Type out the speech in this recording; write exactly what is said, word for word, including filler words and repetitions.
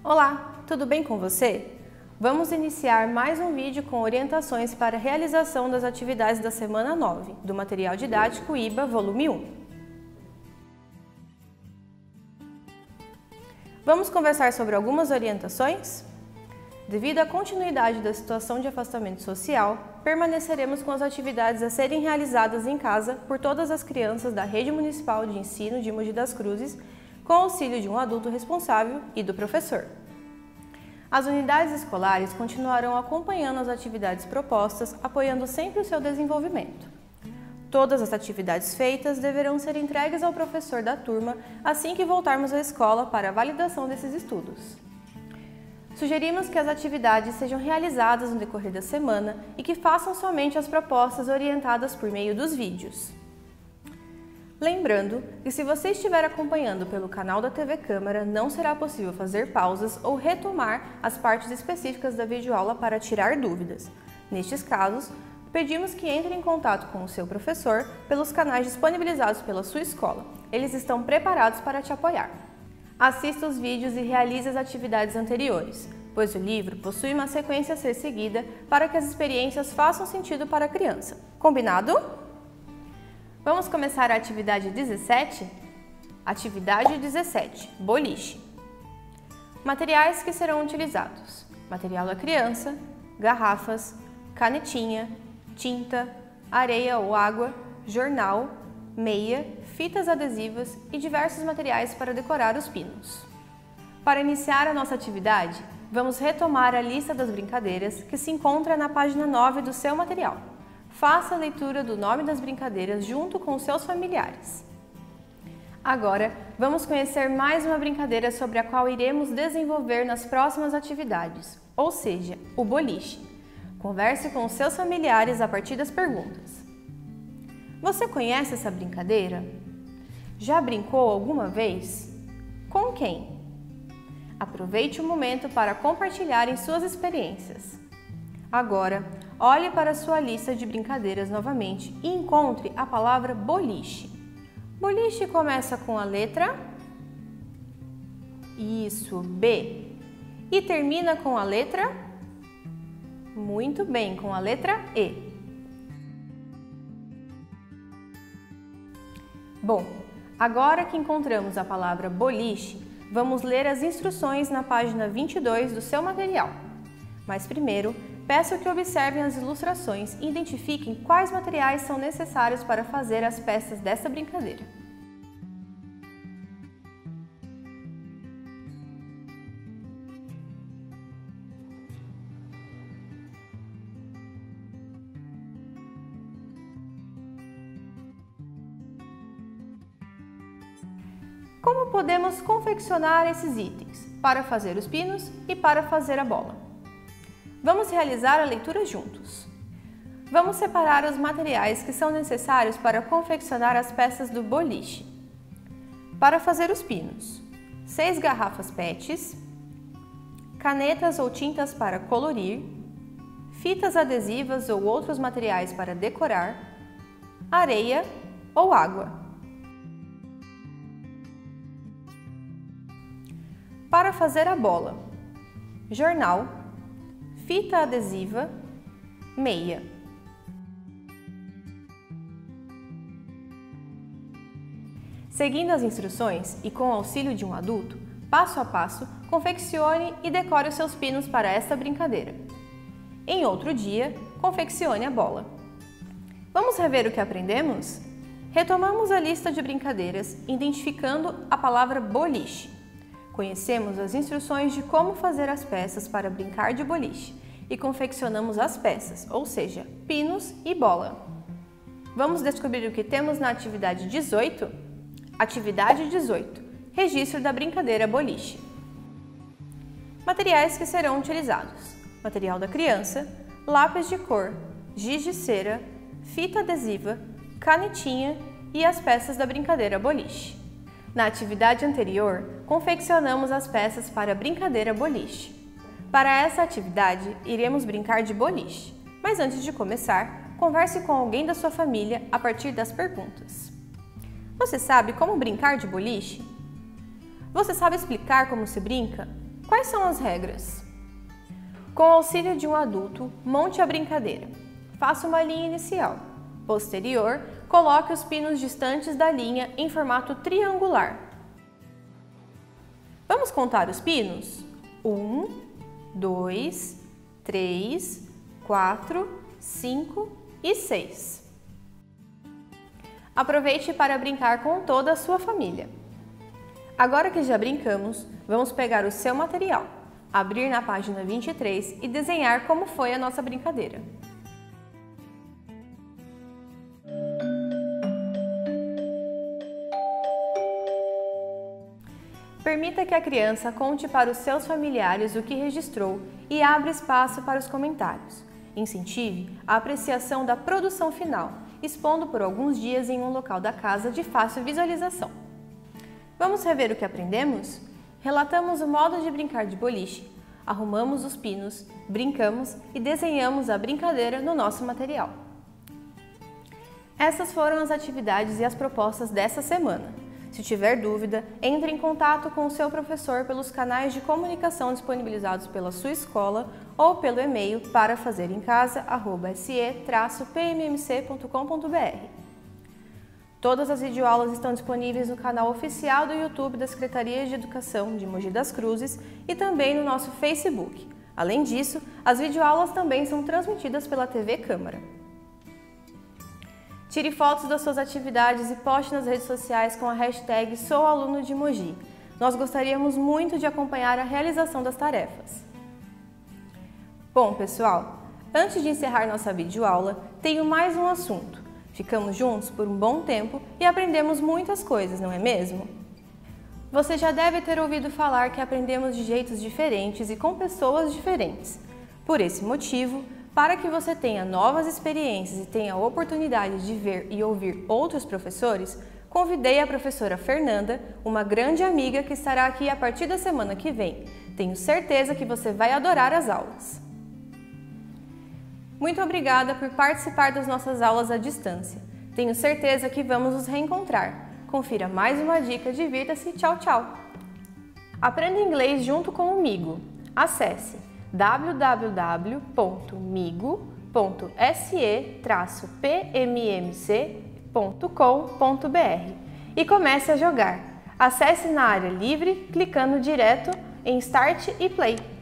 Olá, tudo bem com você? Vamos iniciar mais um vídeo com orientações para a realização das atividades da semana nove, do Material Didático I B A, volume um. Vamos conversar sobre algumas orientações? Devido à continuidade da situação de afastamento social, permaneceremos com as atividades a serem realizadas em casa por todas as crianças da Rede Municipal de Ensino de Mogi das Cruzes, com auxílio de um adulto responsável e do professor. As unidades escolares continuarão acompanhando as atividades propostas, apoiando sempre o seu desenvolvimento. Todas as atividades feitas deverão ser entregues ao professor da turma assim que voltarmos à escola para a validação desses estudos. Sugerimos que as atividades sejam realizadas no decorrer da semana e que façam somente as propostas orientadas por meio dos vídeos. Lembrando que se você estiver acompanhando pelo canal da T V Câmara, não será possível fazer pausas ou retomar as partes específicas da videoaula para tirar dúvidas. Nestes casos, pedimos que entre em contato com o seu professor pelos canais disponibilizados pela sua escola. Eles estão preparados para te apoiar. Assista os vídeos e realize as atividades anteriores, pois o livro possui uma sequência a ser seguida para que as experiências façam sentido para a criança. Combinado? Vamos começar a atividade dezessete? Atividade dezessete, boliche. Materiais que serão utilizados: material da criança, garrafas, canetinha, tinta, areia ou água, jornal, meia, fitas adesivas e diversos materiais para decorar os pinos. Para iniciar a nossa atividade, vamos retomar a lista das brincadeiras que se encontra na página nove do seu material. Faça a leitura do nome das brincadeiras junto com os seus familiares. Agora, vamos conhecer mais uma brincadeira sobre a qual iremos desenvolver nas próximas atividades, ou seja, o boliche. Converse com os seus familiares a partir das perguntas. Você conhece essa brincadeira? Já brincou alguma vez? Com quem? Aproveite o momento para compartilharem suas experiências. Agora, olhe para a sua lista de brincadeiras novamente e encontre a palavra boliche. Boliche começa com a letra Isso, B. E termina com a letra Muito bem, com a letra E. Bom, agora que encontramos a palavra boliche, vamos ler as instruções na página vinte e dois do seu material. Mas primeiro, peço que observem as ilustrações e identifiquem quais materiais são necessários para fazer as peças dessa brincadeira. Como podemos confeccionar esses itens para fazer os pinos e para fazer a bola? Vamos realizar a leitura juntos. Vamos separar os materiais que são necessários para confeccionar as peças do boliche. Para fazer os pinos: seis garrafas P E Ts, canetas ou tintas para colorir, fitas adesivas ou outros materiais para decorar, areia ou água. Para fazer a bola: jornal, fita adesiva, meia. Seguindo as instruções e com o auxílio de um adulto, passo a passo, confeccione e decore os seus pinos para esta brincadeira. Em outro dia, confeccione a bola. Vamos rever o que aprendemos? Retomamos a lista de brincadeiras, identificando a palavra boliche. Conhecemos as instruções de como fazer as peças para brincar de boliche e confeccionamos as peças, ou seja, pinos e bola. Vamos descobrir o que temos na atividade dezoito? Atividade dezoito. Registro da brincadeira boliche. Materiais que serão utilizados: material da criança, lápis de cor, giz de cera, fita adesiva, canetinha e as peças da brincadeira boliche. Na atividade anterior, confeccionamos as peças para a brincadeira boliche. Para essa atividade, iremos brincar de boliche, mas antes de começar, converse com alguém da sua família a partir das perguntas. Você sabe como brincar de boliche? Você sabe explicar como se brinca? Quais são as regras? Com o auxílio de um adulto, monte a brincadeira. Faça uma linha inicial. Posterior, coloque os pinos distantes da linha em formato triangular. Vamos contar os pinos? Um, dois, três, quatro, cinco e seis. Aproveite para brincar com toda a sua família. Agora que já brincamos, vamos pegar o seu material, abrir na página vinte e três e desenhar como foi a nossa brincadeira. Permita que a criança conte para os seus familiares o que registrou e abra espaço para os comentários. Incentive a apreciação da produção final, expondo por alguns dias em um local da casa de fácil visualização. Vamos rever o que aprendemos? Relatamos o modo de brincar de boliche, arrumamos os pinos, brincamos e desenhamos a brincadeira no nosso material. Essas foram as atividades e as propostas dessa semana. Se tiver dúvida, entre em contato com o seu professor pelos canais de comunicação disponibilizados pela sua escola ou pelo e-mail para fazer em casa arroba s e traço p m m c ponto com ponto b r. Todas as videoaulas estão disponíveis no canal oficial do YouTube da Secretaria de Educação de Mogi das Cruzes e também no nosso Facebook. Além disso, as videoaulas também são transmitidas pela T V Câmara. Tire fotos das suas atividades e poste nas redes sociais com a hashtag Sou Aluno de Mogi. Nós gostaríamos muito de acompanhar a realização das tarefas. Bom, pessoal, antes de encerrar nossa videoaula, tenho mais um assunto. Ficamos juntos por um bom tempo e aprendemos muitas coisas, não é mesmo? Você já deve ter ouvido falar que aprendemos de jeitos diferentes e com pessoas diferentes. Por esse motivo, para que você tenha novas experiências e tenha a oportunidade de ver e ouvir outros professores, convidei a professora Fernanda, uma grande amiga que estará aqui a partir da semana que vem. Tenho certeza que você vai adorar as aulas. Muito obrigada por participar das nossas aulas à distância. Tenho certeza que vamos nos reencontrar. Confira mais uma dica, divirta-se, tchau, tchau! Aprenda inglês junto com o Migo. Acesse w w w ponto migo ponto s e traço p m m c ponto com ponto b r e comece a jogar. Acesse na área livre, clicando direto em Start e Play.